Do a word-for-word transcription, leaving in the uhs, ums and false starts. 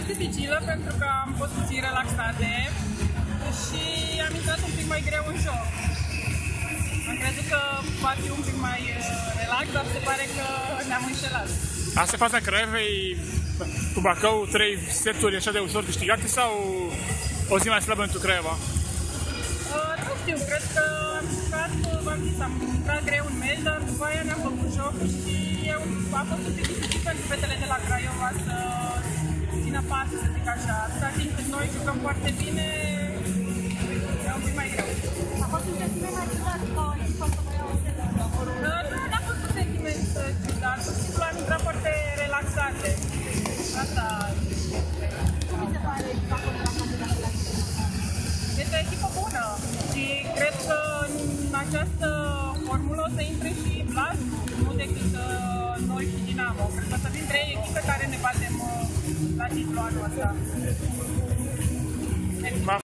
fost dificilă pentru că am fost puțin relaxate și am intrat un pic mai greu în joc. Am crezut că va fi un pic mai relax, dar se pare că ne-am înșelat. Asta fața Craiovei cu Bacău, trei seturi așa de ușor câștigate sau o zi mai slabă pentru Craiova? Uh, nu știu, cred că am jucat, v-am zis, am intrat greu în meci, dar după aia ne-am făcut joc și eu, a fost un pic dificil pentru fetele de la Craiova să țină pasul, să zic așa. Atâta timp cât noi jucăm foarte bine, e un pic mai greu. A fost un sentiment mai ciudat ca o echipă să vă iau o setă? Nu, n-a fost un sentiment ciudat, pur și simplu am intrat foarte relaxate. Asta. Cum mi se pare echipa de la Craiova? Este o echipă bună și cred că în această formulă o să intre și Blascu, nu decât uh, noi și Dinamo. Cred că o să fim trei echipe care ne batem uh, la titlu anul ăsta.